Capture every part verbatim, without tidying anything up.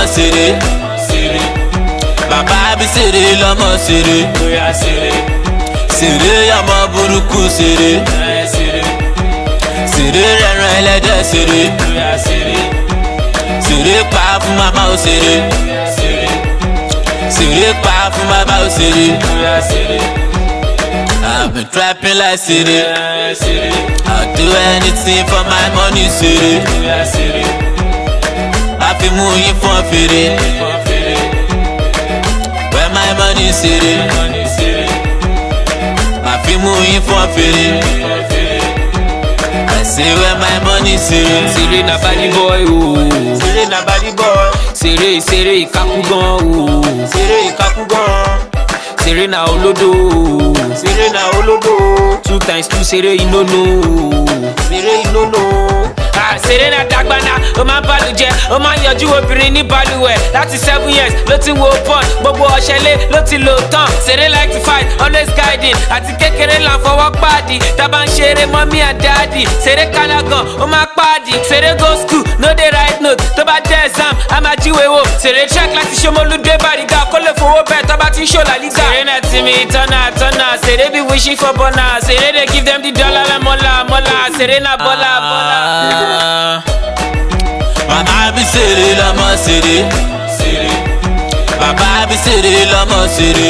ṣeré. Bàbá bí ṣeré lọ́mọ ṣeré. Ṣeré ọmọ burúkú ṣeré. Ṣeré rẹ̀ràn ẹlẹ́dẹ̀ ṣeré. Ṣeré pa fún mama ó ṣeré. Ṣeré pa fún bàbá ó ṣeré. I've been trapping like ṣeré. I'll do anything for my money ṣeré. Má fi mú yín fún fèrè. Where my money ṣeré. Má fi mú yín fún fèrè. I say where my money ṣeré. Ṣeré na body boy ooo. Ṣeré na body boy. Ṣeré ṣeré ìkákú gan ooo. Ṣeré ìkákú gan. Ṣeré na olódò ooo. Ṣeré na olódò. Two times two ṣeré ìnónó ooo. Ṣeré ìnónó. Ṣeré na dàgbàna, ó máa ń bàlùjẹ́, ó máa ń yọjú obìnrin ní balùwẹ̀. Láti seven years ló ti wo porn, gbogbo ọ̀ṣẹ́lé ló ti lò tán. Ṣeré like to fight, always guiding, àti kékeré là ń fọwọ́ pàdí. Tábà ń ṣeré mọ́mí and daddy, ṣeré kálágàn, ó máa pàdí. Ṣeré go school, no dey write note, tó bá dé exam, a máa jíwèé wò. Ṣeré track láti Ṣomolúdé Bàrígà, kó lè fowó bẹ́ẹ̀ tó bá ti ń ṣò làlígà. Ṣeré na tìmí tọ́nà tọ́nà, ṣeré bí wishing for bonus. Ṣeré dey give them the dollar la mọ́là mọ́là, ṣeré na bọ́là bọ́là. Mama bí ṣeré lọ́mọ ṣeré. Bàbá bí ṣeré lọ́mọ ṣeré.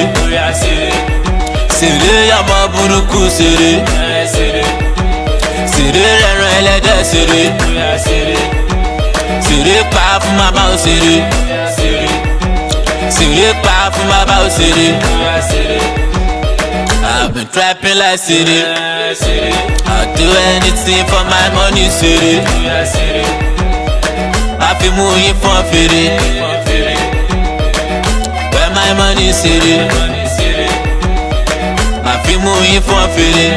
Ṣeré ọmọ burúkú ṣeré. Ṣeré rẹ̀ràn ẹlẹ́dẹ̀ ṣeré. Ṣeré pa fún mama ó ṣeré. Ṣeré pa fún bàbá ó ṣeré. I've been trapping like ṣeré. I'll do anything for my money ṣeré. Má fi mú yín fún fèrè. Where my money ṣeré. Má fi mú yín fún fèrè.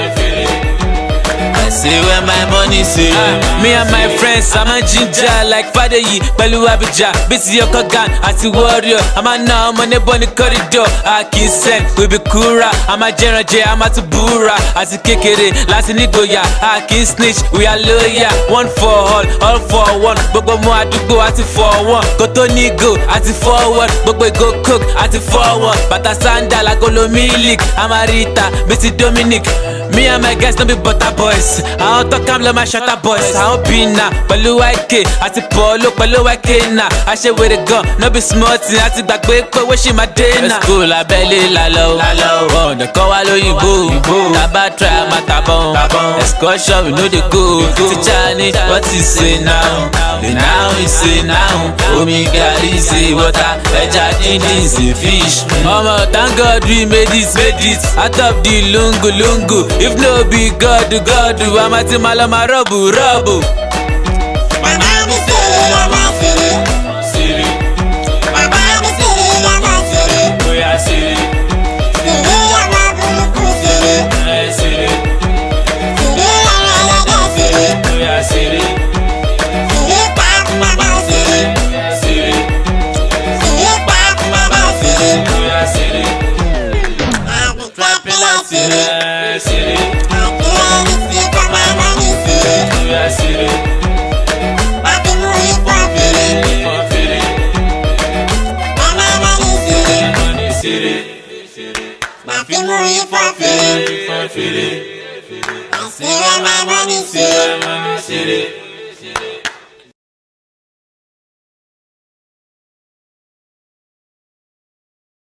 I say where my money ṣeré. Uh, me and my friends, I'm a ginger like Fadeyi, pẹ̀lú Abija, bísí ọkọ̀ gan àti warrior. I'm a now money bunny corridor. I can send, we be kura. I'm a jẹranjẹ, I'm a tubura. Àti kékeré láti nígboyà. I can snitch, we are loyal. One for all, all for one. Gbogbo mú àdúgbò àti for one. Kò tó ní go àti forward. Gbogbo ìgò coke àti forward. Bàtà sandal agolo milik. I'm a Rita, bísí Dominic. Me and my guys don't be butter boys. I don't talk I'm like my shutter boys. I don't be na pẹ̀lú Y K àti Polo pẹ̀lú Y K na. I ṣe with a gun, no be smarty. Àti gbàgbé pé wé ṣì máa dé na. School abẹ́lé lálọ́. Ọ̀dọ̀ kọ́ wá lóyìnbó. Tàbá try àmà tàbọ̀n. Excursion we no dey go. Teacher ni what he say now. The now he say now. Omi gàrí say water. Ẹja díndín say fish. Omo thank God we made it, made it. Out of the lungu lungu. If no be God, God, I'm at the malama rabu rabu. Mama bí ṣeré lọ́mọ ṣeré. Bàbá bí ṣeré lọ́mọ ṣeré. Ṣeré ọmọ burúkú ṣeré. Ṣeré ọmọ ẹlẹ́dẹ̀ ṣeré. Ṣeré pa fún bàbá ṣeré. Ṣeré pa fún bàbá ṣeré. I've been trapping like ṣeré. I feel more if I feel it. I see where my money is.